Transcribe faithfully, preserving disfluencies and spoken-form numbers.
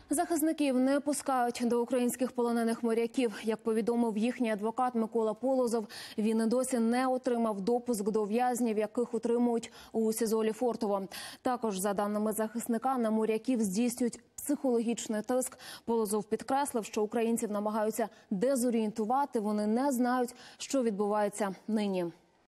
Захисників не пускають до українських полонених моряків. Як повідомив їхній адвокат Микола Полозов, він і досі не отримав допуск до в'язнів, яких утримують у СІЗО Лефортово. Також, за даними захисника, на моряків здійснюють психологічний тиск. Полозов підкреслив, що українців намагаються дезорієнтувати, вони не знають, що відбувається нині.